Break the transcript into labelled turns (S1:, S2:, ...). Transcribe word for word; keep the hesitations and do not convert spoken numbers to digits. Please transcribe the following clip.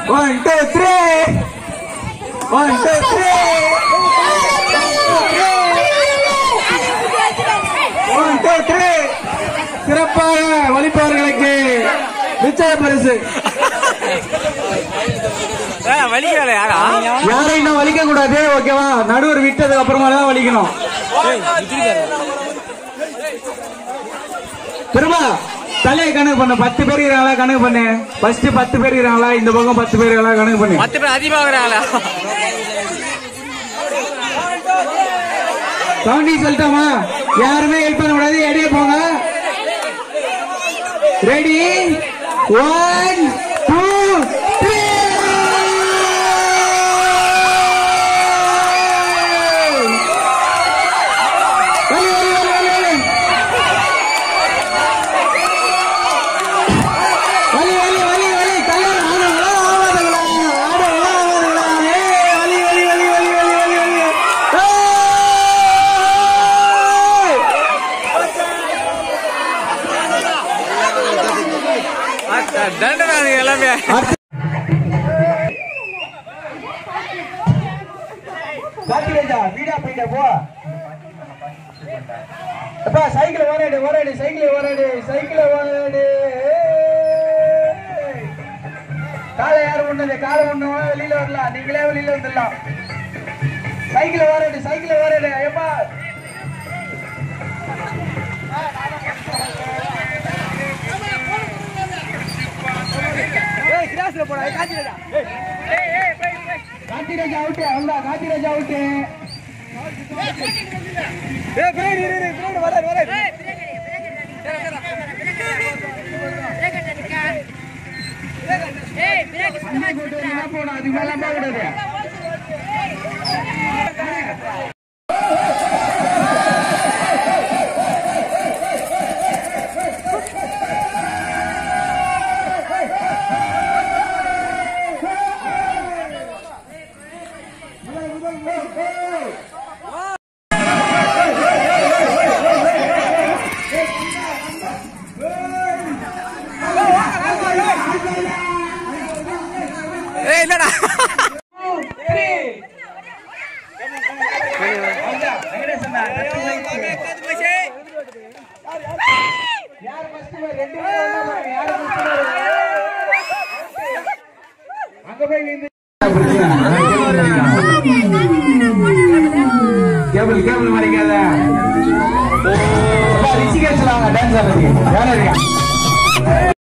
S1: One, two, three. One, two, three. One, two, three. சிறப்பாக வலிப்பவர்களுக்கு நிச்சய பரிசு. யாரும் இன்னும் வலிக்க கூடாது, ஓகேவா? நடுவர் விட்டதுக்கு அப்புறமா தான் வலிக்கணும். திரும்ப தலையை கணக்கு பண்ண. பத்து பேர் இருக்காங்களா கணக்கு பண்ணு. ஃபர்ஸ்ட் பத்து பேர் இருக்காங்களா, இந்த பக்கம் பத்து பேர் இருக்காங்களா கணக்கு பண்ணு. பத்து பேர் அதிகமாக கவுண்டிங் சொல்லிட்டோமா? யாருமே ஹெல்ப் பண்ண கூடாது, எடைய போங்க. ரெடி? One two three. தண்டனை எல்லாமே வீடா போயிட்ட போ. சைக்கிள் ஓராடு ஓராடு சைக்கிள் ஓராடு சைக்கிள் ஓராடு. காலை யாரும் ஒண்ணு காலை ஒண்ணு வெளியில வரலாம், நீங்களே வெளியில வந்துடலாம். சைக்கிள் ஓராடு சைக்கிள் ஓராடு. ஐயப்பா காத்திராஜா அவுட்டு. அவ்வளோ காத்திராஜா அவுட்டு. அது மேல கூடாது. கேபிள் கேபிள் மறைக்காத. ரிஷிகேஷ்ல டான்ஸ் ஆடுறீங்க யாரும் இருக்கா?